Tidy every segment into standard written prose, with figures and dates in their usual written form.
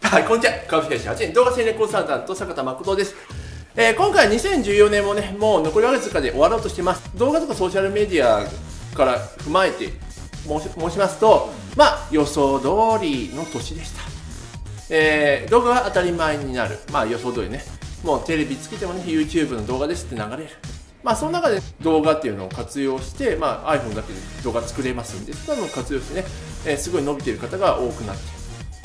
はい、こんにちは。株式会社8年動画戦略コンサルタント坂田誠です。今回2014年もね、もう残り1ヶ月で終わろうとしてます。動画とかソーシャルメディアから踏まえて申しますと、予想通りの年でした。動画が当たり前になる。予想通りね。もうテレビつけてもね、YouTube の動画ですって流れる。その中で動画っていうのを活用して、iPhone だけで動画作れますんで、そういうのを活用してね、すごい伸びている方が多くなって、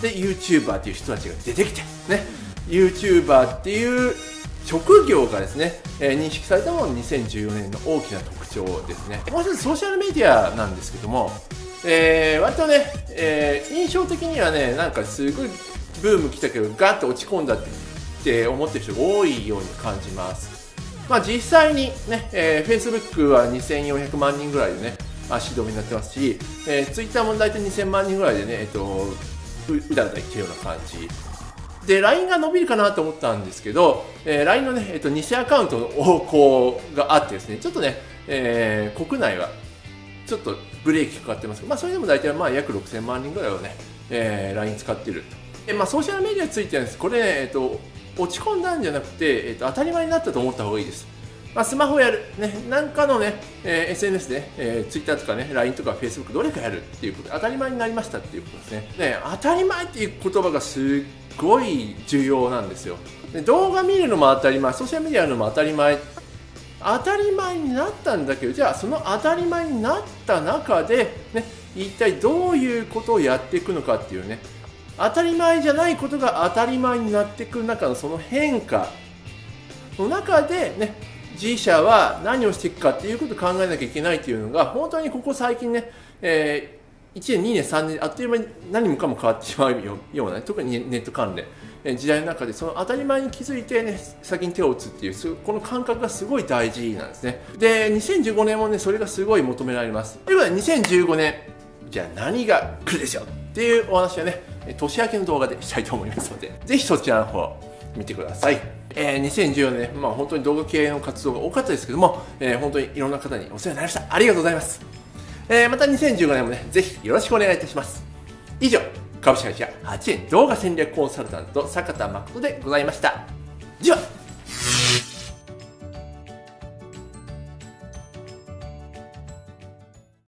で、YouTuber っていう人たちが出てきて、ね、YouTuber っていう職業がですね、認識されたのが2014年の大きな特徴ですね。もう一つソーシャルメディアなんですけども、割とね、印象的にはね、なんかすごいブーム来たけど、ガッと落ち込んだって思ってる人が多いように感じます。実際にね、Facebook は2400万人ぐらいでね、足止めになってますし、Twitter も大体2000万人ぐらいでね、うだうだ言ってるような感じ。で、LINE が伸びるかなと思ったんですけど、LINE のね、偽アカウントの横行があってですね、ちょっとね、国内はちょっとブレーキかかってますけど、それでも大体約6000万人ぐらいはね、LINE 使ってる。で、ソーシャルメディアについてはです、これね、落ち込んだんじゃなくて、当たり前になったと思った方がいいです。スマホやる、ね、なんかのね、SNS で、Twitter とかね、LINE とか Facebook どれかやるっていうこと、当たり前になりましたっていうことですね。で、当たり前っていう言葉がすっごい重要なんですよ。で、動画見るのも当たり前、ソーシャルメディアのも当たり前になったんだけど、じゃあその当たり前になった中で、ね、一体どういうことをやっていくのかっていうね、当たり前じゃないことが当たり前になっていく中のその変化の中でね、自社は何をしていくかっていうことを考えなきゃいけないっていうのが、本当にここ最近ね、1年、2年、3年、あっという間に何もかも変わってしまうような、特にネット関連、時代の中でその当たり前に気づいてね、先に手を打つっていう、この感覚がすごい大事なんですね。で、2015年もね、それがすごい求められます。ということで、2015年、じゃあ何が来るでしょうっていうお話はね、年明けの動画でしたいと思いますので、ぜひそちらの方見てください。2014年、本当に動画系の活動が多かったですけども、本当にいろんな方にお世話になりました。ありがとうございます。また2015年もね、ぜひよろしくお願いいたします。以上、株式会社8円動画戦略コンサルタント坂田誠でございました。では。